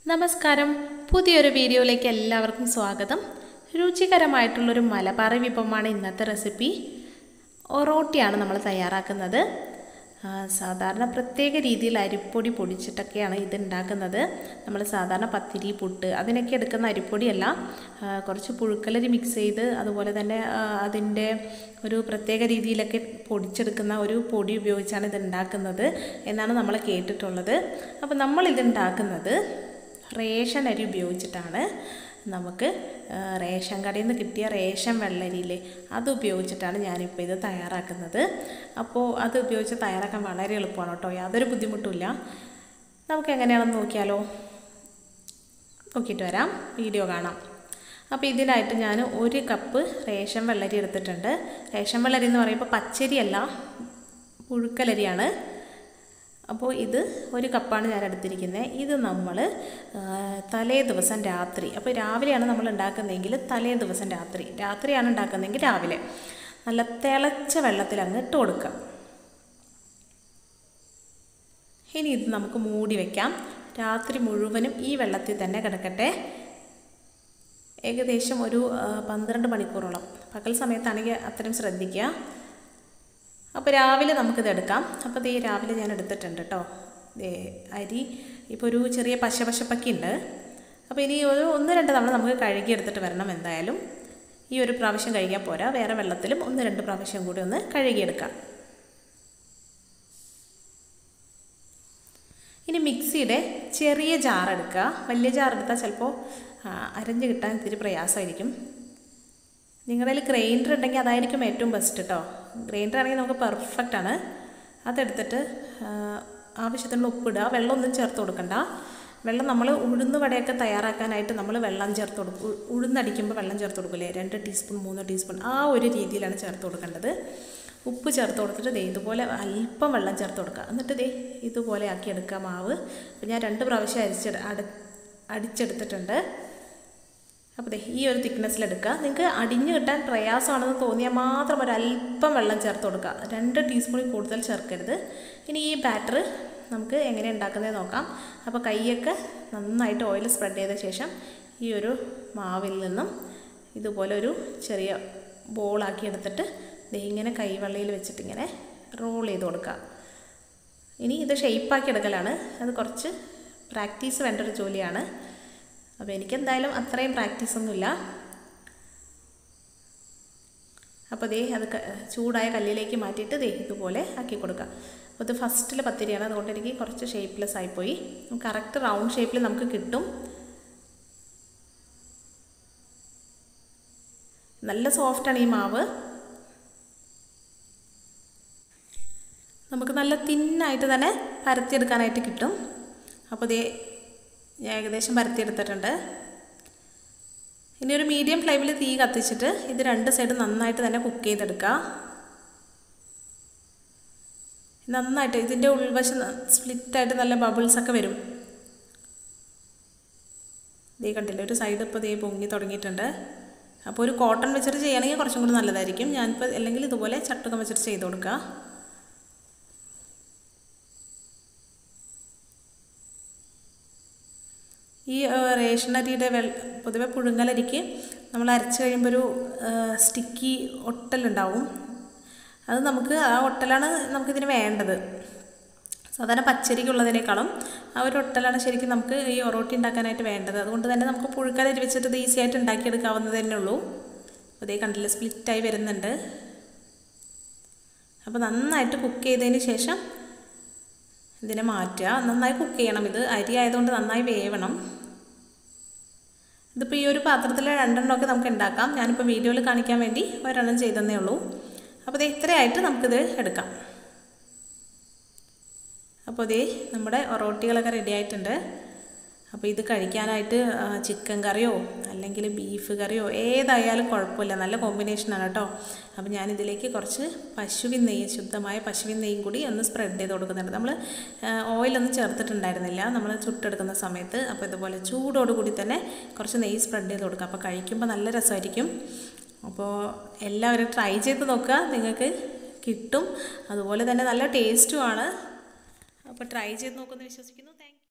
നമസ്കാരം, പുതിയൊരു വീഡിയോയിലേക്ക് എല്ലാവർക്കും സ്വാഗതം. രുചികരമായിട്ടുള്ളൊരു മലബാറി വിഭവമാണ് ഇന്നത്തെ റെസിപ്പി. ഒറോട്ടിയാണ് നമ്മൾ തയ്യാറാക്കുന്നത്. സാധാരണ പ്രത്യേക രീതിയിൽ അരിപ്പൊടി പൊടിച്ചിട്ടൊക്കെയാണ് ഇത് ഉണ്ടാക്കുന്നത്. നമ്മൾ സാധാരണ പത്തിരി, പുട്ട് അതിനൊക്കെ എടുക്കുന്ന അരിപ്പൊടിയല്ല, കുറച്ച് പുഴുക്കലരി മിക്സ് ചെയ്ത് അതുപോലെ തന്നെ അതിൻ്റെ ഒരു പ്രത്യേക രീതിയിലൊക്കെ പൊടിച്ചെടുക്കുന്ന ഒരു പൊടി ഉപയോഗിച്ചാണ് ഇത് ഉണ്ടാക്കുന്നത് എന്നാണ് നമ്മൾ കേട്ടിട്ടുള്ളത്. അപ്പോൾ നമ്മളിത് ഉണ്ടാക്കുന്നത് റേഷൻ അരി ഉപയോഗിച്ചിട്ടാണ്. നമുക്ക് റേഷൻ കടയിൽ നിന്ന് കിട്ടിയ റേഷൻ വെള്ളരിയില്ലേ, അത് ഉപയോഗിച്ചിട്ടാണ് ഞാനിപ്പോൾ ഇത് തയ്യാറാക്കുന്നത്. അപ്പോൾ അത് ഉപയോഗിച്ച് തയ്യാറാക്കാൻ വളരെ എളുപ്പമാണ് കേട്ടോ, യാതൊരു ബുദ്ധിമുട്ടുമില്ല. നമുക്ക് എങ്ങനെയാണെന്ന് നോക്കിയാലോ, നോക്കിയിട്ട് വരാം, വീഡിയോ കാണാം. അപ്പോൾ ഇതിനായിട്ട് ഞാൻ 1 കപ്പ് റേഷൻ വെള്ളരി എടുത്തിട്ടുണ്ട്. റേഷൻ വെള്ളരി എന്ന് പറയുമ്പോൾ പച്ചരിയല്ല, പുഴുക്കലരിയാണ്. അപ്പോൾ ഇത് 1 കപ്പാണ് ഞാൻ എടുത്തിരിക്കുന്നത്. ഇത് നമ്മൾ തലേ ദിവസം രാത്രി, അപ്പോൾ രാവിലെയാണ് നമ്മൾ ഉണ്ടാക്കുന്നതെങ്കിൽ തലേ ദിവസം രാത്രിയാണ് ഉണ്ടാക്കുന്നതെങ്കിൽ രാവിലെ നല്ല തിളച്ച വെള്ളത്തിൽ അങ്ങ് ഇട്ട് കൊടുക്കുക. ഇനി ഇത് നമുക്ക് മൂടി വയ്ക്കാം. രാത്രി മുഴുവനും ഈ വെള്ളത്തിൽ തന്നെ കിടക്കട്ടെ. ഏകദേശം ഒരു 12 മണിക്കൂറോളം. പകൽ സമയത്താണെങ്കിൽ അത്രയും ശ്രദ്ധിക്കുക. അപ്പോൾ രാവിലെ നമുക്കിത് എടുക്കാം. അപ്പോൾ ഈ രാവിലെ ഞാൻ എടുത്തിട്ടുണ്ട് കേട്ടോ. അരി ഇപ്പോൾ ഒരു ചെറിയ പശപ്പൊക്കെ ഉണ്ട്. അപ്പോൾ ഇനി ഒരു 1-2 തവണ നമുക്ക് കഴുകി എടുത്തിട്ട് വരണം. എന്തായാലും ഈ ഒരു പ്രാവശ്യം കഴുകിയാൽ പോരാ, വേറെ വെള്ളത്തിലും 1-2 പ്രാവശ്യം കൂടി ഒന്ന് കഴുകിയെടുക്കാം. ഇനി മിക്സിയുടെ ചെറിയ ജാർ എടുക്കുക. വലിയ ജാർ എടുത്താൽ ചിലപ്പോൾ അരഞ്ഞ് കിട്ടാൻ ഇത്തിരി പ്രയാസമായിരിക്കും. നിങ്ങളുടെ കയ്യിൽ ഗ്രൈൻഡർ ഉണ്ടെങ്കിൽ അതായിരിക്കും ഏറ്റവും ബെസ്റ്റ് കേട്ടോ. ഗ്രൈൻഡർ ആണെങ്കിൽ നമുക്ക് പെർഫെക്റ്റ് ആണ്. അതെടുത്തിട്ട് ആവശ്യത്തിനുള്ള ഉപ്പിടുക. വെള്ളമൊന്നും ചേർത്ത് കൊടുക്കണ്ട. വെള്ളം നമ്മൾ ഉഴുന്ന് വടയൊക്കെ തയ്യാറാക്കാനായിട്ട് നമ്മൾ വെള്ളം ചേർത്ത് കൊടുക്കും. ഉഴുന്നടിക്കുമ്പോൾ വെള്ളം ചേർത്ത് കൊടുക്കില്ലേ, 2 ടീസ്പൂൺ 3 ടീസ്പൂൺ ആ ഒരു രീതിയിലാണ് ചേർത്ത് കൊടുക്കേണ്ടത്. ഉപ്പ് ചേർത്ത് കൊടുത്തിട്ട് ഇതുപോലെ അല്പം വെള്ളം ചേർത്ത് കൊടുക്കുക. എന്നിട്ട് ഇതുപോലെ ആക്കി എടുക്കുക മാവ്. അപ്പോൾ ഞാൻ 2 പ്രാവശ്യം അടിച്ചെടുത്തിട്ടുണ്ട്. അപ്പോൾ ഈ ഒരു തിക്നെസ്സിലെടുക്കുക. നിങ്ങൾക്ക് അടിഞ്ഞു കിട്ടാൻ പ്രയാസമാണെന്ന് തോന്നിയാൽ മാത്രം ഒരല്പം വെള്ളം ചേർത്ത് കൊടുക്കുക. 2 ടീസ്പൂണിൽ കൂടുതൽ ചേർക്കരുത്. ഇനി ഈ ബാറ്റർ നമുക്ക് എങ്ങനെ ഉണ്ടാക്കുന്നത് നോക്കാം. അപ്പോൾ കൈയൊക്കെ നന്നായിട്ട് ഓയിൽ സ്പ്രെഡ് ചെയ്ത ശേഷം ഈ ഒരു മാവിൽ നിന്നും ഇതുപോലെ ഒരു ചെറിയ ബോളാക്കി എടുത്തിട്ട് ഇങ്ങനെ കൈവെള്ളയിൽ വെച്ചിട്ട് ഇങ്ങനെ റോൾ ചെയ്ത് കൊടുക്കുക. ഇനി ഇത് ഷേപ്പാക്കി എടുക്കലാണ്. അത് കുറച്ച് പ്രാക്ടീസ് വേണ്ട ഒരു ജോലിയാണ്. അപ്പോൾ എനിക്കെന്തായാലും അത്രയും പ്രാക്ടീസൊന്നുമില്ല. അപ്പോൾ അത് ചൂടായ കല്ലിലേക്ക് മാറ്റിയിട്ട് ഇതുപോലെ ആക്കി കൊടുക്കുക. അപ്പോൾ ഇത് ഫസ്റ്റിലെ പത്തിരിയാണ്, അതുകൊണ്ട് എനിക്ക് കുറച്ച് ഷേപ്പ്ലെസ് ആയിപ്പോയി. കറക്റ്റ് റൗണ്ട് ഷേപ്പിൽ നമുക്ക് കിട്ടും. നല്ല സോഫ്റ്റാണ് ഈ മാവ്. നമുക്ക് നല്ല തിന്നായിട്ട് തന്നെ പരത്തിയെടുക്കാനായിട്ട് കിട്ടും. അപ്പോൾ ഞാൻ ഏകദേശം പരത്തിയെടുത്തിട്ടുണ്ട്. ഇനി ഒരു മീഡിയം ഫ്ലെയിമിൽ തീ കത്തിച്ചിട്ട് ഇത് 2 സൈഡ് നന്നായിട്ട് തന്നെ കുക്ക് ചെയ്തെടുക്കുക. നന്നായിട്ട് ഇതിൻ്റെ ഉൾവശം സ്പ്ലിറ്റായിട്ട് നല്ല ബബിൾസൊക്കെ വരും. കണ്ടില്ലേ, ഒരു സൈഡ് ഇപ്പോൾ പൊങ്ങി തുടങ്ങിയിട്ടുണ്ട്. അപ്പോൾ ഒരു കോട്ടൺ വെച്ചിട്ട് ചെയ്യുകയാണെങ്കിൽ കുറച്ചും കൂടി നല്ലതായിരിക്കും. ഞാനിപ്പോൾ അല്ലെങ്കിൽ ഇതുപോലെ ചട്ടുകം വെച്ചിട്ട് ചെയ്ത് കൊടുക്കുക. ഈ റേഷൻ അരിയുടെ പൊതുവെ പുഴുങ്ങലരിക്ക് നമ്മൾ അരച്ച് കഴിയുമ്പോൾ ഒരു സ്റ്റിക്കി ഒട്ടലുണ്ടാവും. അത് നമുക്ക് ആ ഒട്ടലാണ് നമുക്കിതിന് വേണ്ടത്. സാധാരണ പച്ചരിക്കുള്ളതിനേക്കാളും ആ ഒരു ഒട്ടലാണ് ശരിക്കും നമുക്ക് ഈ ഒറോട്ടി ഉണ്ടാക്കാനായിട്ട് വേണ്ടത്. അതുകൊണ്ട് തന്നെ നമുക്ക് പുഴുക്കലരി വെച്ചിട്ട് ഇത് ഈസി ആയിട്ട് ഉണ്ടാക്കിയെടുക്കാവുന്നത് തന്നെ ഉള്ളൂ. അപ്പോൾ കണ്ടില്ല, സ്പ്ലിറ്റായി വരുന്നുണ്ട്. അപ്പോൾ നന്നായിട്ട് കുക്ക് ചെയ്തതിന് ശേഷം ഇതിനെ മാറ്റുക. നന്നായി കുക്ക് ചെയ്യണം. ഇത് അരി ആയതുകൊണ്ട് നന്നായി വേവണം. ഇതിപ്പോൾ ഈ ഒരു പാത്രത്തിൽ 2 എണ്ണമൊക്കെ നമുക്ക് ഉണ്ടാക്കാം. ഞാനിപ്പോൾ വീഡിയോയിൽ കാണിക്കാൻ വേണ്ടി 1 എണ്ണം ചെയ്തതന്നേ ഉള്ളൂ. അപ്പോൾ ഇത്രയായിട്ട് നമുക്കിത് എടുക്കാം. അപ്പോൾ നമ്മുടെ ഒറോട്ടികളൊക്കെ റെഡി ആയിട്ടുണ്ട്. അപ്പോൾ ഇത് കഴിക്കാനായിട്ട് ചിക്കൻ കറിയോ അല്ലെങ്കിൽ ബീഫ് കറിയോ ഏതായാലും കുഴപ്പമില്ല, നല്ല കോമ്പിനേഷനാണ് കേട്ടോ. അപ്പോൾ ഞാനിതിലേക്ക് കുറച്ച് പശുവിൻ നെയ്യ്, ശുദ്ധമായ പശുവിൻ നെയ്യും കൂടി ഒന്ന് സ്പ്രെഡ് ചെയ്ത് കൊടുക്കുന്നുണ്ട്. നമ്മൾ ഓയിലൊന്നും ചേർത്തിട്ടുണ്ടായിരുന്നില്ല നമ്മൾ ചുട്ടെടുക്കുന്ന സമയത്ത്. അപ്പോൾ ഇതുപോലെ ചൂടോടുകൂടി തന്നെ കുറച്ച് നെയ്യ് സ്പ്രെഡ് ചെയ്ത് കൊടുക്കുക. അപ്പോൾ കഴിക്കുമ്പോൾ നല്ല രസമായിരിക്കും. അപ്പോൾ എല്ലാവരും ട്രൈ ചെയ്ത് നോക്കുക, നിങ്ങൾക്ക് കിട്ടും. അതുപോലെ തന്നെ നല്ല ടേസ്റ്റുമാണ്. അപ്പോൾ ട്രൈ ചെയ്ത് നോക്കുമെന്ന് വിശ്വസിക്കുന്നു.